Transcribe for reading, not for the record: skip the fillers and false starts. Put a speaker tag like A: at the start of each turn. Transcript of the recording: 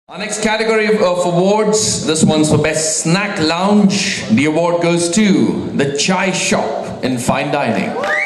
A: Our next category of awards, this one's for Best Snack Lounge. The award goes to the Chai Shop in Fine Dining.